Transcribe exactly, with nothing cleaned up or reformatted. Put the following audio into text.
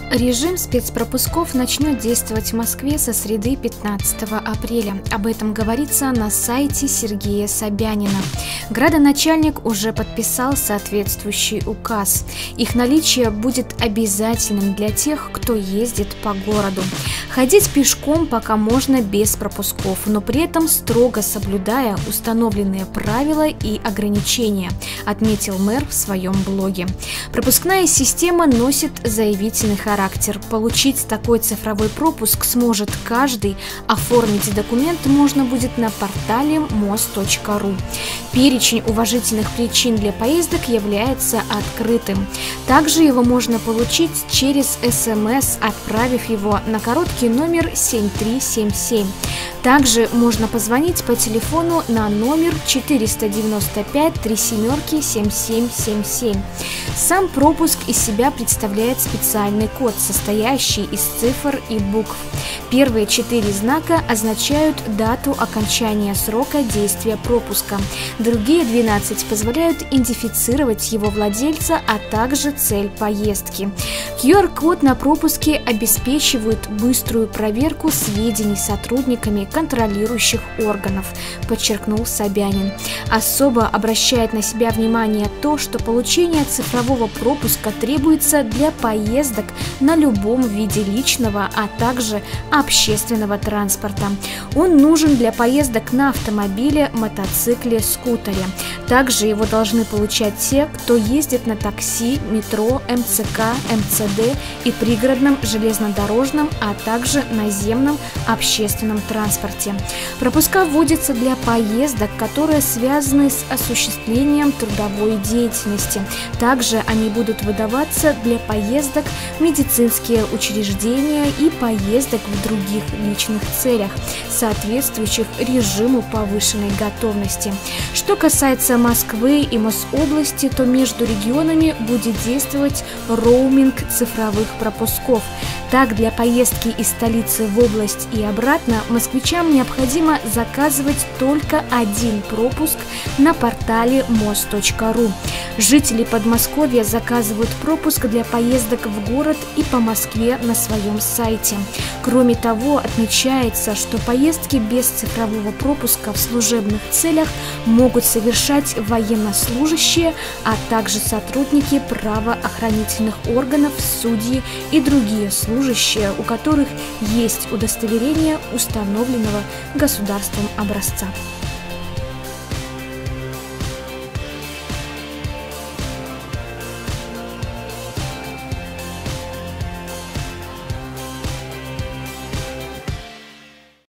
Режим спецпропусков начнет действовать в Москве со среды пятнадцатого апреля. Об этом говорится на сайте Сергея Собянина. Градоначальник уже подписал соответствующий указ. Их наличие будет обязательным для тех, кто ездит по городу. Ходить пешком пока можно без пропусков, но при этом строго соблюдая установленные правила и ограничения, отметил мэр в своем блоге. Пропускная система носит заявительный характер. Получить такой цифровой пропуск сможет каждый. Оформить документ можно будет на портале мос точка ру. Перечень уважительных причин для поездок является открытым. Также его можно получить через эс эм эс, отправив его на короткий номер семь три семь семь. Также можно позвонить по телефону на номер четыреста девяносто пять три семерки семь семь семь семь. Сам пропуск из себя представляет специальный код, состоящий из цифр и букв. Первые четыре знака означают дату окончания срока действия пропуска. Другие двенадцать позволяют идентифицировать его владельца, а также цель поездки. ку ар код на пропуске обеспечивает быструю проверку сведений сотрудниками контролирующих органов, подчеркнул Собянин. Особо обращает на себя внимание то, что получение цифрового пропуска требуется для поездок на любом виде личного, а также общественного транспорта. Он нужен для поездок на автомобиле, мотоцикле, скутере. Также его должны получать те, кто ездит на такси, метро, эм цэ ка, эм цэ дэ и пригородном железнодорожном, а также наземном общественном транспорте. Пропуска вводятся для поездок, которые связаны с осуществлением трудовой деятельности. Также они будут выдаваться для поездок в медицинские учреждения и поездок в других личных целях, соответствующих режиму повышенной готовности. Что касается Москвы и Мособласти, то между регионами будет действовать роуминг цифровых пропусков. Так, для поездки из столицы в область и обратно москвичам необходимо заказывать только один пропуск на портале мос точка ру. Жители Подмосковья заказывают пропуск для поездок в город и по Москве на своем сайте. Кроме того, отмечается, что поездки без цифрового пропуска в служебных целях могут совершать военнослужащие, а также сотрудники правоохранительных органов, судьи и другие служащие, у которых есть удостоверение установленного государством образца.